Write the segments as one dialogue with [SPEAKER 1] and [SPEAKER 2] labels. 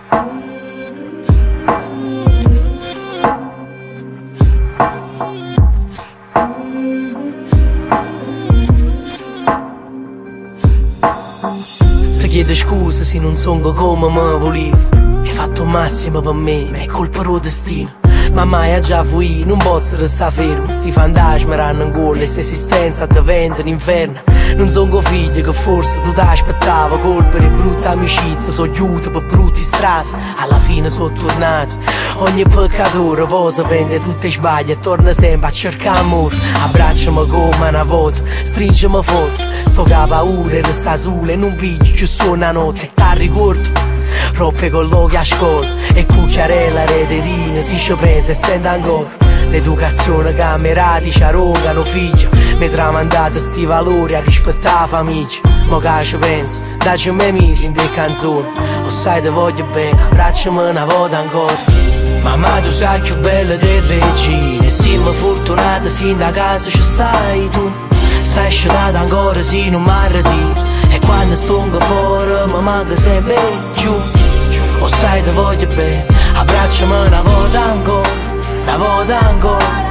[SPEAKER 1] Ti chiedo scusa se non sono come me volevo. Hai fatto il massimo per me, ma è colpa del destino. Ma mai a già voi, non posso restare fermo. Sti fantasmi ranno in gola e se esistenza diventa un inferno. Non sono figli che forse tu ti aspettava. Colpa di brutta amicizia, so aiuto per brutti strati. Alla fine sono tornato. Ogni peccatore poi sapente tutti i sbagli e torna sempre a cercare amore. Abbracciami come una volta, stringimi forte. Sto che paura e resta sola e non piglio più su una notte. E ti ricordo troppe colloqui a scuola e cucciarella, reterina, si ci pensa e sente ancora. L'educazione camerati ci arrogano figlio. Mi tramandate sti valori a rispettare la famiglia. Mo che ci penso, dacci me mesi in te canzoni. Lo sai te voglio bene, abbracciami una volta ancora. Mamma tu sai più bella del regine e siamo fortunati sin da casa ci stai tu. Stai scelata ancora se non mi ritiro. E quando sto fuori mi manca sempre giù. Lo sai te voglio bene, abbracciami una volta ancora, una volta ancora.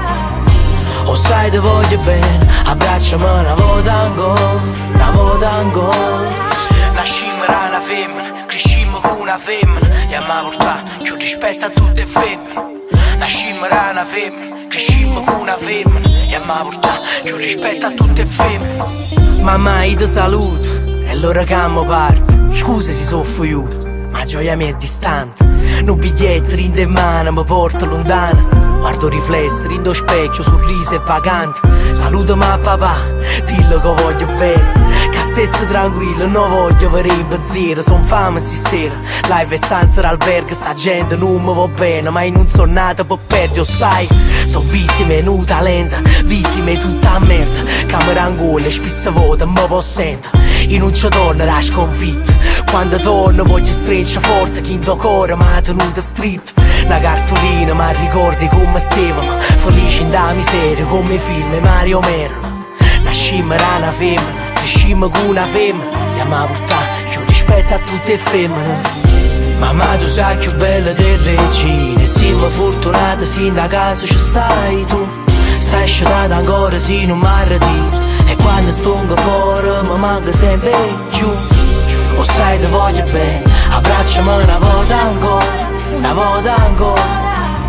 [SPEAKER 1] Lo sai te voglio bene, abbracciami una volta ancora, una volta ancora. Nascimmo da una femmina, crescimmo con una femmina e a me portare più rispetto a tutte le femmine. Nascimmo da una femmina, crescimmo con una femmina e a me portare più rispetto a tutte le femmine. Mamma io ti saluto e l'ora che mi parte. Scusa se sono fuiuto, ma gioia mia è distante. Un biglietto rinde in mano mi porta lontano. Guardo riflesso, rindo specchio, sorriso e vagante. Salutami a papà, dillo che voglio bene. Che stesse tranquillo, non voglio avere in pensiero. Son fame stasera, live e stanza d'albergo. Sta gente non mi va bene, ma io non sono nata per perdere, sai. Sono vittime, non talento, vittime tutta merda. Camera angola e spesse volte mi posso sentire. Io non ci torno da sconfitta. Quando torno voglio stretch forte, chi in do cuore mi ha tenuto stretto. Una cartolina mi ricordi come stavamo, felici in da miseria come i film e Mario Merano. Nascimmo da una femmina, crescimmo con una femmina e a me portare più rispetto a tutte le femmine. Mamma tu sei più bella del regine e siamo fortunati sin da casa ci stai tu. Stai scelata ancora se non mi ritiro. E quando sto fuori mi manca sempre giù. Lo sai te voglio bene, abbracciami una volta ancora, una volta ancora.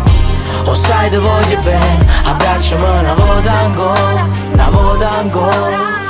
[SPEAKER 1] Lo sai te voglio bene, abbracciami una volta ancora, una volta ancora.